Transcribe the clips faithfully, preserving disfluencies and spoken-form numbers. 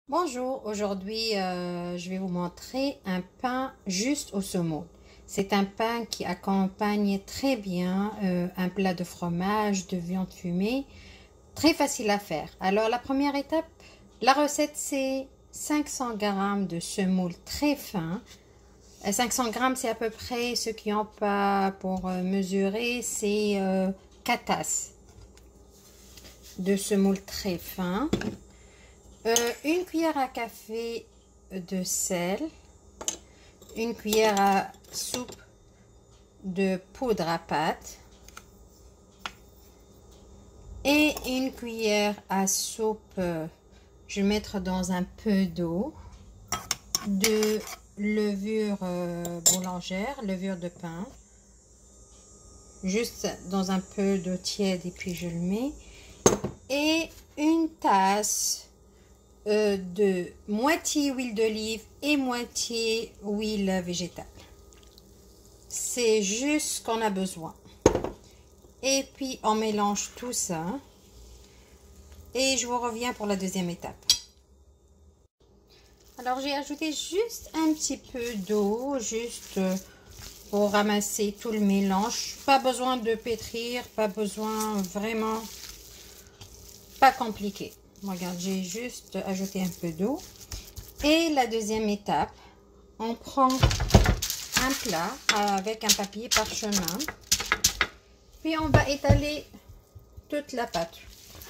Bonjour, aujourd'hui euh, je vais vous montrer un pain juste au semoule. C'est un pain qui accompagne très bien euh, un plat de fromage, de viande fumée, très facile à faire. Alors la première étape, la recette c'est cinq cents grammes de semoule très fin. cinq cents grammes c'est à peu près, ceux qui n'ont pas pour euh, mesurer, c'est euh, quatre tasses de semoule très fin. Euh, une cuillère à café de sel, une cuillère à soupe de poudre à pâte et une cuillère à soupe, euh, je vais mettre dans un peu d'eau, de levure euh, boulangère, levure de pain, juste dans un peu d'eau tiède et puis je le mets, et une tasse Euh, de moitié huile d'olive et moitié huile végétale. C'est juste ce qu'on a besoin. Et puis on mélange tout ça. Et je vous reviens pour la deuxième étape. Alors j'ai ajouté juste un petit peu d'eau, juste pour ramasser tout le mélange. Pas besoin de pétrir, pas besoin vraiment, pas compliqué. Regarde, j'ai juste ajouté un peu d'eau. Et la deuxième étape, on prend un plat avec un papier parchemin. Puis on va étaler toute la pâte.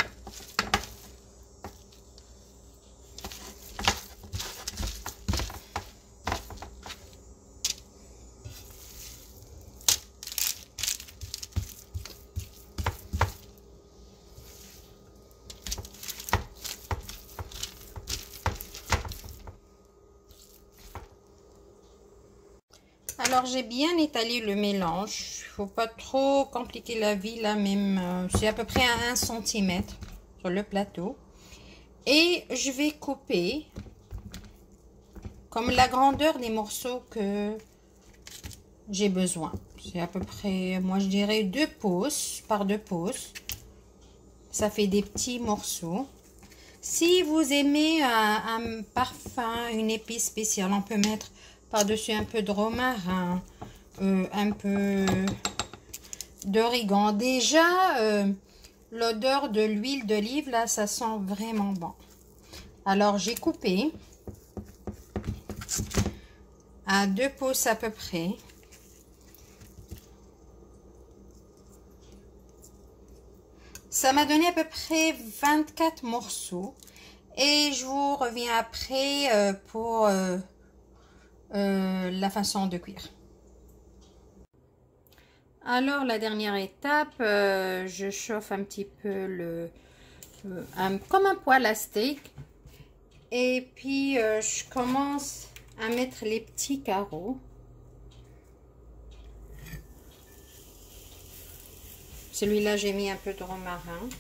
Alors j'ai bien étalé le mélange, il ne faut pas trop compliquer la vie là même, euh, c'est à peu près à un centimètre sur le plateau. Et je vais couper comme la grandeur des morceaux que j'ai besoin. C'est à peu près, moi je dirais deux pouces par deux pouces. Ça fait des petits morceaux. Si vous aimez un, un parfum, une épice spéciale, on peut mettre par-dessus un peu de romarin, euh, un peu d'origan. Déjà, euh, l'odeur de l'huile d'olive, là, ça sent vraiment bon. Alors, j'ai coupé à deux pouces à peu près. Ça m'a donné à peu près vingt-quatre morceaux. Et je vous reviens après euh, pour euh, euh, la façon de cuire. Alors la dernière étape, euh, je chauffe un petit peu le, euh, un, comme un poêle à steak. Et puis euh, je commence à mettre les petits carreaux. Celui-là, j'ai mis un peu de romarin.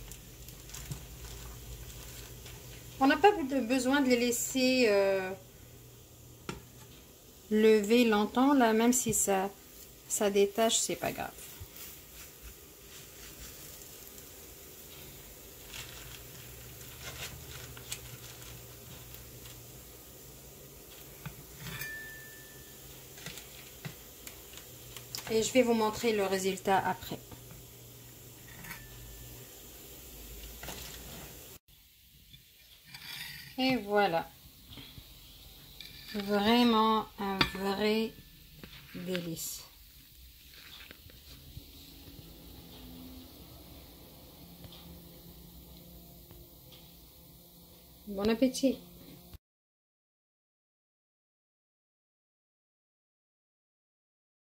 On n'a pas besoin de les laisser euh, lever longtemps, là, même si ça, ça détache, c'est pas grave. Et je vais vous montrer le résultat après. Et voilà. Vraiment un vrai délice. Bon appétit!